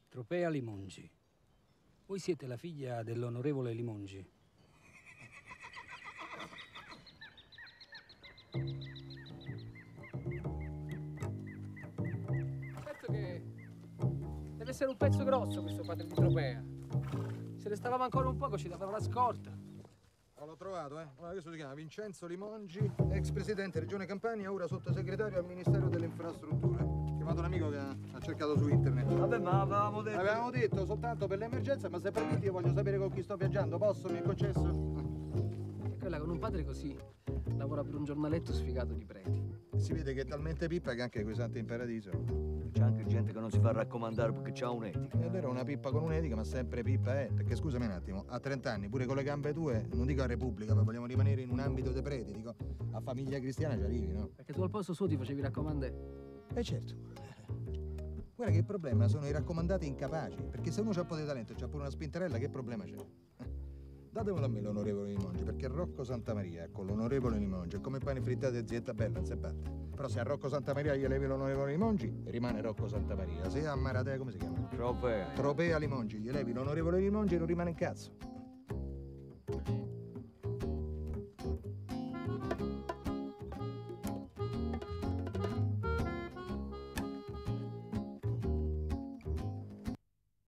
Tropea Limongi. Voi siete la figlia dell'onorevole Limongi. Penso che deve essere un pezzo grosso questo padre di Tropea. Se ne stavamo ancora un poco ci davano la scorta. L'ho trovato, Allora, questo si chiama Vincenzo Limongi, ex presidente Regione Campania, ora sottosegretario al Ministero delle Infrastrutture. Ho chiamato un amico che ha cercato su internet. Vabbè, ma avevamo detto... Avevamo detto soltanto per l'emergenza, ma se permetti io voglio sapere con chi sto viaggiando. Posso? Mi è concesso? E quella con un padre così lavora per un giornaletto sfigato di preti. Si vede che è talmente pippa che anche quei santi in paradiso. C'è anche gente che non si fa raccomandare perché c'ha un'etica. È vero, una pippa con un'etica, ma sempre pippa è. Perché scusami un attimo, a 30 anni, pure con le gambe tue, non dico a Repubblica, ma vogliamo rimanere in un ambito dei preti, dico, a famiglia cristiana ci arrivi, no? Perché tu al posto suo ti facevi raccomandare. Certo. Guarda che il problema sono i raccomandati incapaci, perché se uno c'ha un po' di talento e c'ha pure una spintarella, che problema c'è? Datemelo a me l'onorevole Limongi, perché Rocco Santamaria con l'onorevole Limongi è come pane frittato e zietta bella, non si batte. Però se a Rocco Santamaria gli levi l'onorevole Limongi, rimane Rocco Santamaria. Se a Maratea, come si chiama? Tropea. Tropea Limongi, gli levi l'onorevole Limongi e non rimane un cazzo.